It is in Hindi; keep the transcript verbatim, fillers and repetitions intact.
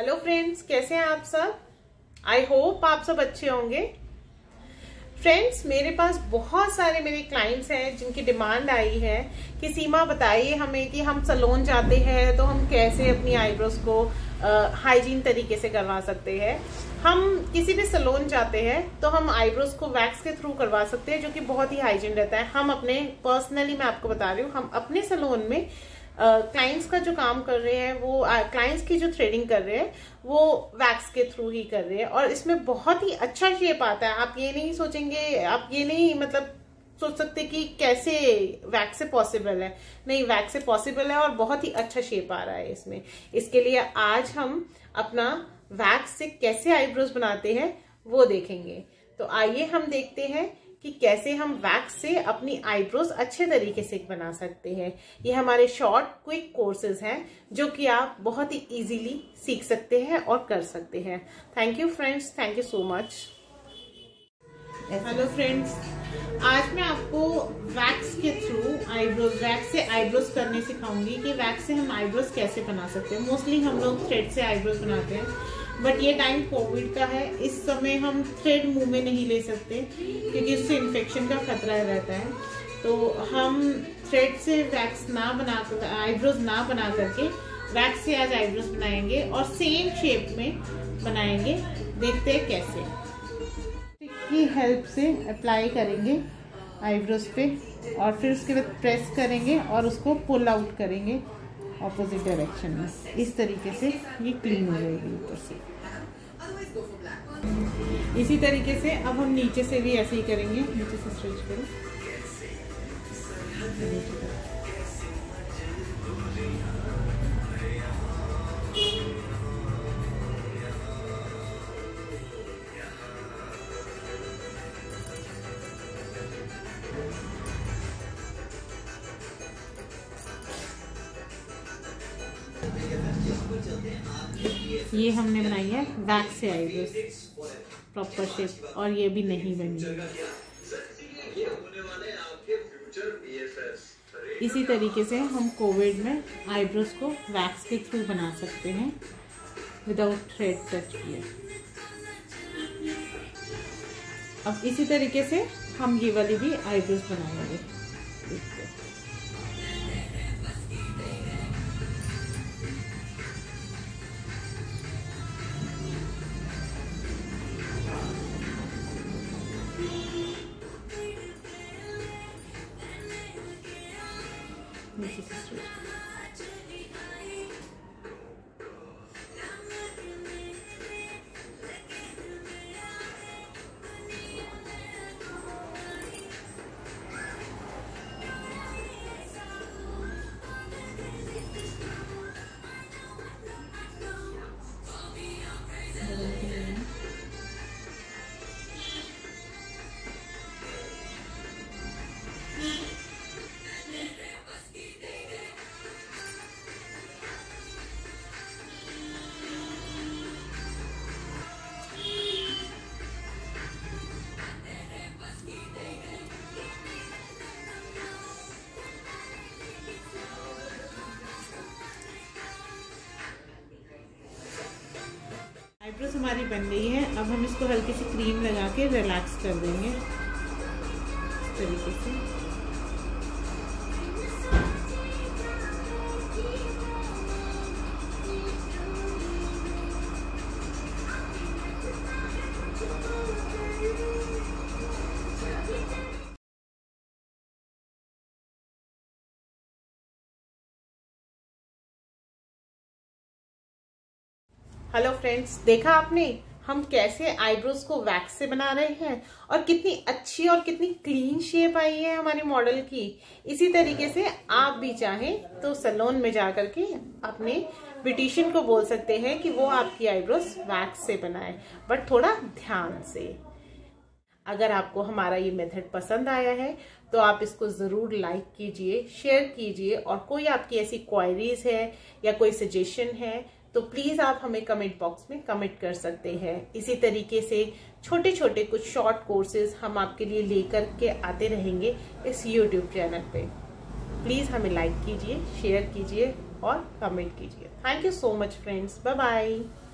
हेलो फ्रेंड्स, कैसे हैं आप सब। आई होप आप सब अच्छे होंगे। फ्रेंड्स, मेरे पास बहुत सारे मेरे क्लाइंट्स हैं जिनकी डिमांड आई है कि सीमा बताइए हमें कि हम सैलून जाते हैं तो हम कैसे अपनी आईब्रोज को हाइजीन तरीके से करवा सकते हैं। हम किसी भी सैलून जाते हैं तो हम आईब्रोज को वैक्स के थ्रू करवा सकते हैं, जो कि बहुत ही हाइजीन रहता है। हम अपने पर्सनली मैं आपको बता रही हूँ, हम अपने सैलून में क्लाइंट्स uh, का जो काम कर रहे हैं, वो क्लाइंट्स uh, की जो थ्रेडिंग कर रहे हैं वो वैक्स के थ्रू ही कर रहे हैं और इसमें बहुत ही अच्छा शेप आता है। आप ये नहीं सोचेंगे, आप ये नहीं मतलब सोच सकते कि कैसे वैक्स से पॉसिबल है। नहीं, वैक्स से पॉसिबल है और बहुत ही अच्छा शेप आ रहा है इसमें। इसके लिए आज हम अपना वैक्स से कैसे आईब्रोज बनाते हैं वो देखेंगे। तो आइए हम देखते हैं कि कैसे हम वैक्स से अपनी आईब्रोज अच्छे तरीके से बना सकते हैं। ये हमारे शॉर्ट क्विक कोर्सेज हैं जो कि आप बहुत ही इजीली सीख सकते हैं और कर सकते हैं। Thank you friends, thank you so much. Hello friends, आज मैं आपको वैक्स के थ्रू आईब्रोज वैक्स से आईब्रोज करने सिखाऊंगी कि वैक्स से हम आईब्रोज कैसे बना सकते हैं। मोस्टली हम लोग थ्रेड से आईब्रोज बनाते हैं, बट ये टाइम कोविड का है, इस समय हम थ्रेड मुंह में नहीं ले सकते क्योंकि इससे इन्फेक्शन का खतरा रहता है। तो हम थ्रेड से वैक्स ना बना कर आईब्रोज ना बना करके वैक्स से आज आईब्रोज बनाएंगे और सेम शेप में बनाएंगे। देखते हैं कैसे। की हेल्प से अप्लाई करेंगे आईब्रोज पे और फिर उसके बाद प्रेस करेंगे और उसको पुल आउट करेंगे ऑपोजिट डायरेक्शन में। इस तरीके से ये क्लीन हो जाएगी ऊपर से। इसी तरीके से अब हम नीचे से भी ऐसे ही करेंगे। नीचे से स्ट्रेच करो। ये हमने बनाई है वैक्स से आईब्रोज प्रॉपर शेप, और ये भी नहीं बनी। इसी तरीके से हम कोविड में आईब्रोज को वैक्स के थ्रू बना सकते हैं विदाउट थ्रेड टच किए। अब इसी तरीके से हम ये वाली भी आईब्रोज बनाएंगे। आईब्रोज हमारी बन गई है। अब हम इसको हल्की सी क्रीम लगा के रिलैक्स कर देंगे इस तरीके से। हेलो फ्रेंड्स, देखा आपने हम कैसे आईब्रोज को वैक्स से बना रहे हैं और कितनी अच्छी और कितनी क्लीन शेप आई है हमारे मॉडल की। इसी तरीके से आप भी चाहें तो सैलून में जाकर के अपने ब्यूटिशियन को बोल सकते हैं कि वो आपकी आईब्रोज वैक्स से बनाए, बट थोड़ा ध्यान से। अगर आपको हमारा ये मेथड पसंद आया है तो आप इसको जरूर लाइक कीजिए, शेयर कीजिए, और कोई आपकी ऐसी क्वायरीज है या कोई सजेशन है तो प्लीज आप हमें कमेंट बॉक्स में कमेंट कर सकते हैं। इसी तरीके से छोटे छोटे कुछ शॉर्ट कोर्सेज हम आपके लिए लेकर के आते रहेंगे इस यूट्यूब चैनल पे। प्लीज हमें लाइक कीजिए, शेयर कीजिए और कमेंट कीजिए। Thank you so much friends, bye bye.